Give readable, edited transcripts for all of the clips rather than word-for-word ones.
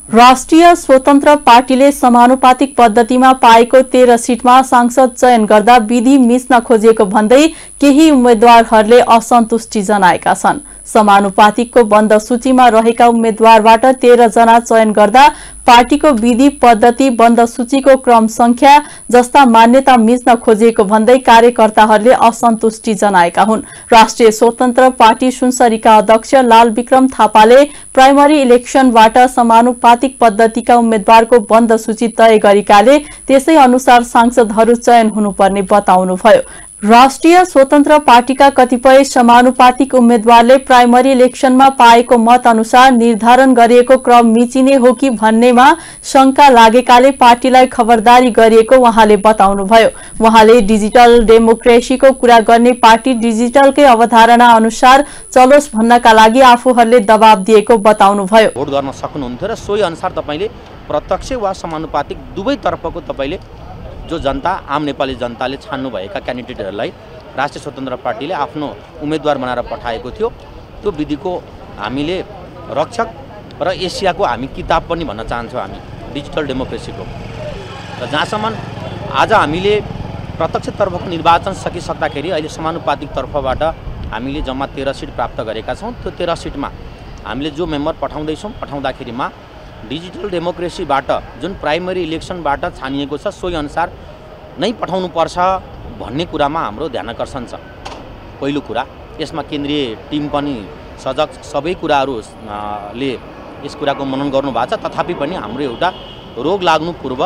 राष्ट्रिय स्वतन्त्र पार्टीले समानुपातिक पद्धतिमा पाएको 13 सीटमा सांसद चयन गर्दा विधि मिच्न खोजेको भन्दै केही उम्मेद्वारहरूले असन्तुष्टि जनाएका छन्। समानुपातिकको बन्द सूचीमा रहेका उम्मेद्वारबाट 13 जना चयन गर्दा पार्टीको विधि पद्धति बन्द सूचीको क्रम संख्या जस्ता मान्यता मिच्न खोजिएको भन्दै कार्यकर्ताहरूले असन्तुष्टि जनाएका हुन्। राष्ट्रिय स्वतन्त्र पार्टी सुनसरीका अध्यक्ष लाल विक्रम थापाले प्राइमरी इलेक्सनबाट समानुपातिक पद्धतिका उम्मेद्वारको बन्द सूची तय गरेकाले त्यसै अनुसार सांसदहरू चयन हुनुपर्ने बताउनुभयो। राष्ट्रिय स्वतन्त्र पार्टीका कतिपय समानुपातिक उम्मेद्वारले प्राइमरी इलेक्सनमा पाएको मत अनुसार निर्धारण गरिएको क्रम मिचिने हो कि भन्नेमा शंका लागेकाले पार्टीलाई खबरदारी गरिएको उहाँले बताउनुभयो। उहाँले डिजिटल डेमोक्रेसीको कुरा गर्ने पार्टी डिजिटलकै अवधारणा अनुसार चलोस् भन्नका लागि आफूहरूले दबाब दिएको बताउनुभयो। भोट गर्न सक्नुहुन्थ्यो र सोही अनुसार तपाईले प्रत्यक्ष वा समानुपातिक दुवै तर्फको तपाईले जो जनता आम नेपाली जनताले छान्नु भएका क्यान्डिडेटहरूलाई राष्ट्रिय स्वतन्त्र पार्टीले आफ्नो उम्मेदवार बनाएर पठाएको थियो। त्यो विधिको हामीले रक्षक र एसियाको हामी किताब पनि भन्न चाहन्छौँ हामी डिजिटल डेमोक्रेसीको। र जहाँसम्म आज हामीले प्रत्यक्ष तर्फको निर्वाचन सकिसक्दाखेरि अहिले समानुपातिक तर्फबाट हामीले जम्मा 13 सिट प्राप्त गरेका छौँ। त्यो 13 सिटमा हामीले जो मेम्बर पठाउँदाखेरिमा डिजिटल डेमोक्रेसीबाट जुन प्राइमरी इलेक्सनबाट छानिएको छ सोही अनुसार नै पठाउनु पर्छ भन्ने कुरामा हाम्रो ध्यानाकर्षण छ। पहिलो कुरा, यसमा केन्द्रीय टिम पनि सजग सबै कुराहरूले यस कुराको मनन गर्नु भएको छ। तथापि पनि हाम्रो एउटा रोग लाग्नु पूर्व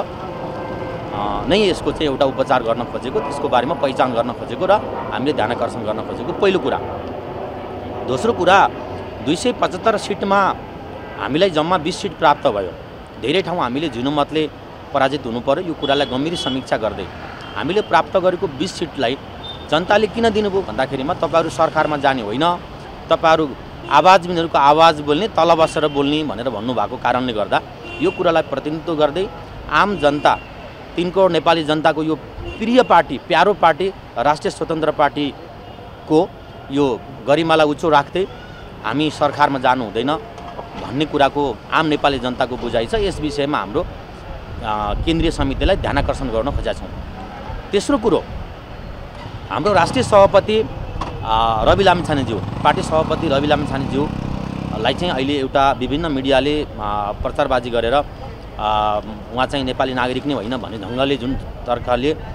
नै यसको चाहिँ एउटा उपचार गर्न खोजेको, त्यसको बारेमा पहिचान गर्न खोजेको र हामीले ध्यानाकर्षण गर्न खोजेको पहिलो कुरा। दोस्रो कुरा, 275 सिटमा हामीलाई जम्मा 20 सिट प्राप्त भयो। धेरै ठाउँ हामीले झिनोमतले पराजित हुनु पर्यो। यो कुरालाई गम्भीर समीक्षा गर्दै हामीले प्राप्त गरेको 20 सिटलाई जनताले किन दिनुभयो भन्दाखेरिमा तपाईहरु सरकारमा जाने होइन, तपाईहरु आवाजबिनहरुको आवाज बोल्ने, तल बसेर बोल्ने भनेर भन्नुभएको कारणले गर्दा यो कुरालाई प्रतिनिधित्व गर्दै आम जनता, 3 करोड नेपाली जनताको यो प्रिय पार्टी, प्यारो पार्टी राष्ट्रिय स्वतन्त्र पार्टीको यो गरिमालाई उच्च राख्दै हामी सरकारमा जानु हुँदैन भन्ने कुराको आम नेपाली जनताको बुझाइ छ। यस विषयमा हाम्रो केन्द्रीय समितिलाई ध्यानाकर्षण गर्न खोजेका छौँ। तेस्रो कुरो, हाम्रो राष्ट्रिय सभापति रवि लामिछानेज्यू, पार्टी सभापति रवि लामिछानेज्यूलाई चाहिँ अहिले एउटा विभिन्न मिडियाले प्रचारबाजी गरेर उहाँ चाहिँ नेपाली नागरिक नै होइन भन्ने ढङ्गले जुन तर्क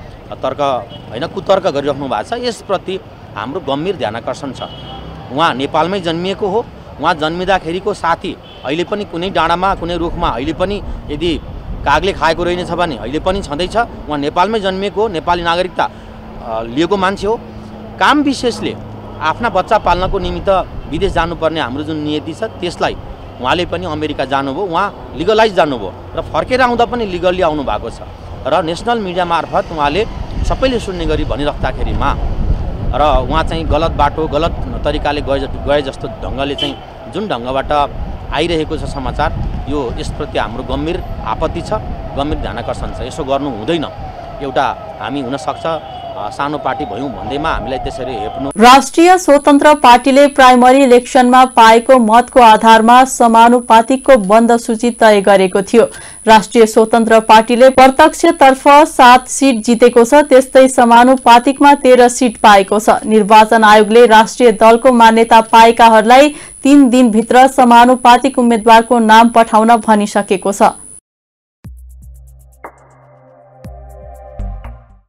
होइन कुतर्क गरिराख्नु भएको छ, यसप्रति हाम्रो गम्भीर ध्यानाकर्षण छ। उहाँ नेपालमै जन्मिएको हो। उहाँ जन्मिँदाखेरिको साथी अहिले पनि कुनै डाँडामा, कुनै रुखमा अहिले पनि यदि कागले खाएको रहेछ भने अहिले पनि छँदैछ। उहाँ नेपालमै जन्मिएको, नेपाली नागरिकता लिएको मान्छे हो। काम विशेषले आफ्ना बच्चा पाल्नको निमित्त विदेश जानुपर्ने हाम्रो जुन नियति छ त्यसलाई उहाँले पनि अमेरिका जानुभयो। उहाँ लिगलाइज जानुभयो र फर्केर आउँदा पनि लिगल्ली आउनु भएको छ र नेसनल मिडिया मार्फत उहाँले सबैले सुन्ने गरी भनिराख्दाखेरिमा र उहाँ चाहिँ गलत बाटो, गलत तरिकाले गए जस्तो ढङ्गले चाहिँ जुन ढङ्गबाट आइरहेको छ समाचार, यो यसप्रति हाम्रो गम्भीर आपत्ति छ, गम्भीर ध्यानाकर्षण छ। यसो गर्नु हुँदैन। एउटा हामी हुन सक्छ सानो पार्टी भयौं भन्दैमा हामीलाई त्यसरी हेप्नु। राष्ट्रिय स्वतन्त्र पार्टीले प्राइमरी इलेक्सनमा पाएको मतको आधारमा समानुपातिकको बन्द सूची तय गरेको थियो। राष्ट्रिय स्वतन्त्र पार्टीले प्रत्यक्षतर्फ 7 सिट जितेको छ, त्यस्तै समानुपातिकमा 13 सिट पाएको छ। निर्वाचन आयोगले राष्ट्रिय दलको मान्यता पाएकाहरूलाई 3 दिनभित्र समानुपातिक उम्मेद्वारको नाम पठाउन भनिसकेको छ।